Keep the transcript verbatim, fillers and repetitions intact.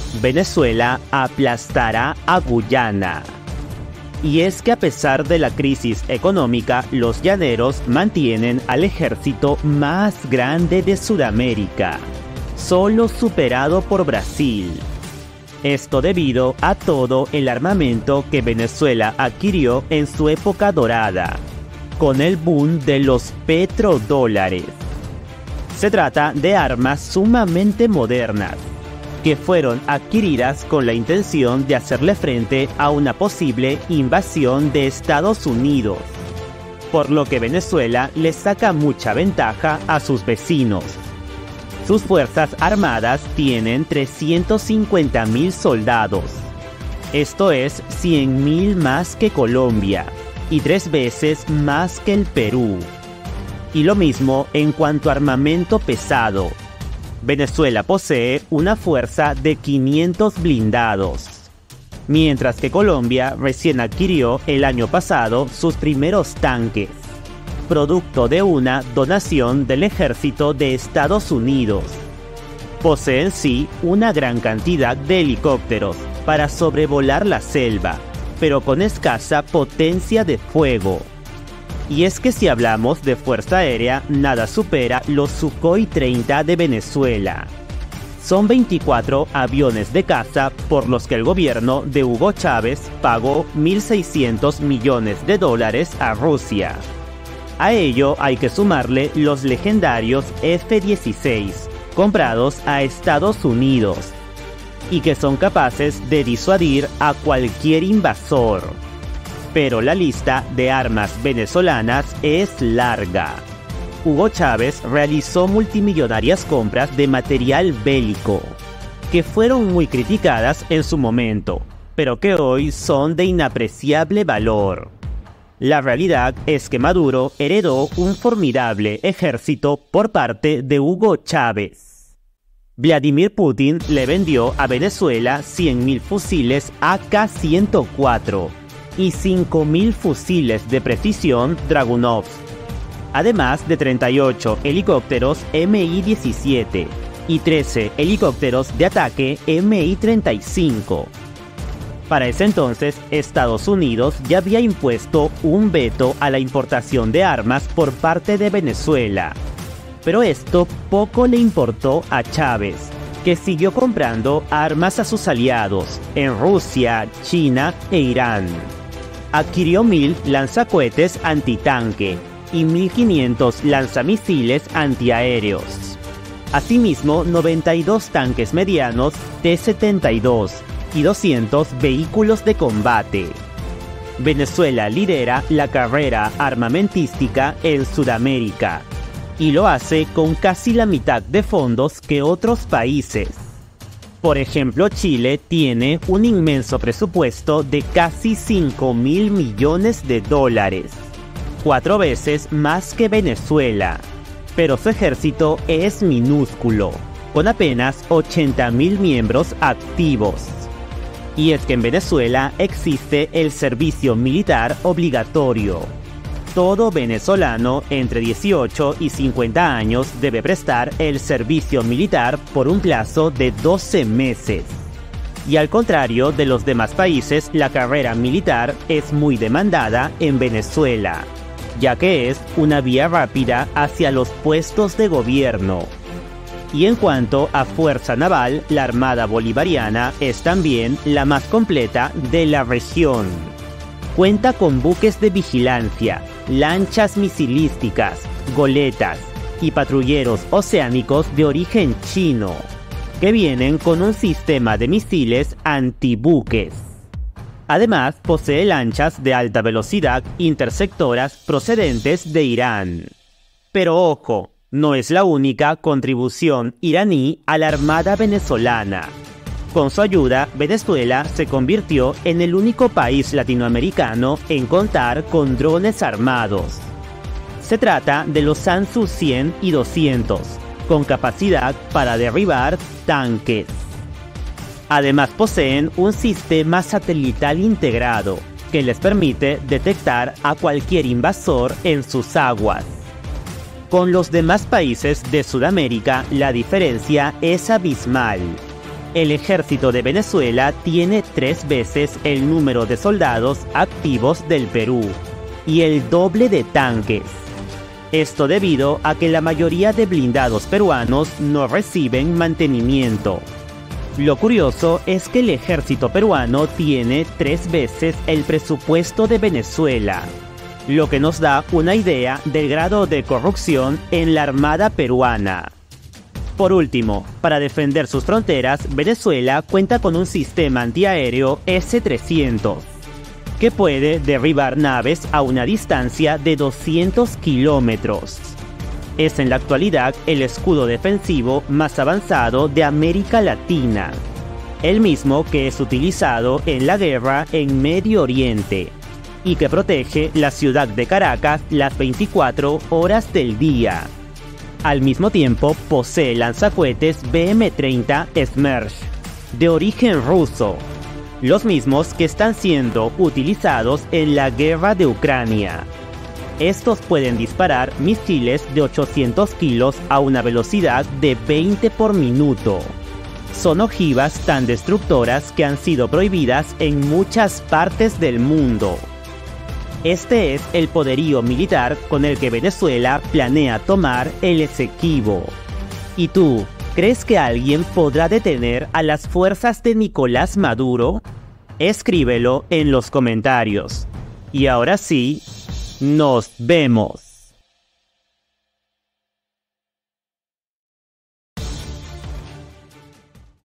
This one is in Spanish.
Venezuela aplastará a Guyana. Y es que a pesar de la crisis económica, los llaneros mantienen al ejército más grande de Sudamérica, solo superado por Brasil. Esto debido a todo el armamento que Venezuela adquirió en su época dorada, con el boom de los petrodólares. Se trata de armas sumamente modernas, que fueron adquiridas con la intención de hacerle frente a una posible invasión de Estados Unidos, por lo que Venezuela le saca mucha ventaja a sus vecinos. Sus fuerzas armadas tienen trescientos cincuenta mil soldados, esto es cien mil más que Colombia y tres veces más que el Perú. Y lo mismo en cuanto a armamento pesado. Venezuela posee una fuerza de quinientos blindados, mientras que Colombia recién adquirió el año pasado sus primeros tanques, producto de una donación del ejército de Estados Unidos. Posee en sí una gran cantidad de helicópteros para sobrevolar la selva, pero con escasa potencia de fuego. Y es que si hablamos de fuerza aérea, nada supera los Sukhoi treinta de Venezuela. Son veinticuatro aviones de caza por los que el gobierno de Hugo Chávez pagó mil seiscientos millones de dólares a Rusia. A ello hay que sumarle los legendarios F dieciséis, comprados a Estados Unidos, y que son capaces de disuadir a cualquier invasor. Pero la lista de armas venezolanas es larga. Hugo Chávez realizó multimillonarias compras de material bélico, que fueron muy criticadas en su momento, pero que hoy son de inapreciable valor. La realidad es que Maduro heredó un formidable ejército por parte de Hugo Chávez. Vladimir Putin le vendió a Venezuela cien mil fusiles A K ciento cuatro y cinco mil fusiles de precisión Dragunov, además de treinta y ocho helicópteros M I diecisiete y trece helicópteros de ataque M I treinta y cinco. Para ese entonces, Estados Unidos ya había impuesto un veto a la importación de armas por parte de Venezuela, pero esto poco le importó a Chávez, que siguió comprando armas a sus aliados en Rusia, China e Irán. Adquirió mil lanzacohetes antitanque y mil quinientos lanzamisiles antiaéreos. Asimismo, noventa y dos tanques medianos T setenta y dos y doscientos vehículos de combate. Venezuela lidera la carrera armamentística en Sudamérica, y lo hace con casi la mitad de fondos que otros países. Por ejemplo, Chile tiene un inmenso presupuesto de casi cinco mil millones de dólares, cuatro veces más que Venezuela, pero su ejército es minúsculo, con apenas ochenta mil miembros activos. Y es que en Venezuela existe el servicio militar obligatorio. Todo venezolano entre dieciocho y cincuenta años debe prestar el servicio militar por un plazo de doce meses. Y al contrario de los demás países, la carrera militar es muy demandada en Venezuela, ya que es una vía rápida hacia los puestos de gobierno. Y en cuanto a fuerza naval, la Armada Bolivariana es también la más completa de la región. Cuenta con buques de vigilancia, lanchas misilísticas, goletas y patrulleros oceánicos de origen chino, que vienen con un sistema de misiles antibuques. Además, posee lanchas de alta velocidad interceptoras procedentes de Irán. Pero ojo, no es la única contribución iraní a la Armada venezolana. Con su ayuda, Venezuela se convirtió en el único país latinoamericano en contar con drones armados. Se trata de los Anzu cien y doscientos, con capacidad para derribar tanques. Además poseen un sistema satelital integrado, que les permite detectar a cualquier invasor en sus aguas. Con los demás países de Sudamérica, la diferencia es abismal. El ejército de Venezuela tiene tres veces el número de soldados activos del Perú y el doble de tanques. Esto debido a que la mayoría de blindados peruanos no reciben mantenimiento. Lo curioso es que el ejército peruano tiene tres veces el presupuesto de Venezuela, lo que nos da una idea del grado de corrupción en la Armada peruana. Por último, para defender sus fronteras, Venezuela cuenta con un sistema antiaéreo ese trescientos, que puede derribar naves a una distancia de doscientos kilómetros. Es en la actualidad el escudo defensivo más avanzado de América Latina, el mismo que es utilizado en la guerra en Medio Oriente, y que protege la ciudad de Caracas las veinticuatro horas del día. Al mismo tiempo, posee lanzacohetes B M treinta Smerch, de origen ruso, los mismos que están siendo utilizados en la guerra de Ucrania. Estos pueden disparar misiles de ochocientos kilos a una velocidad de veinte por minuto. Son ojivas tan destructoras que han sido prohibidas en muchas partes del mundo. Este es el poderío militar con el que Venezuela planea tomar el Esequibo. ¿Y tú, crees que alguien podrá detener a las fuerzas de Nicolás Maduro? Escríbelo en los comentarios. Y ahora sí, nos vemos.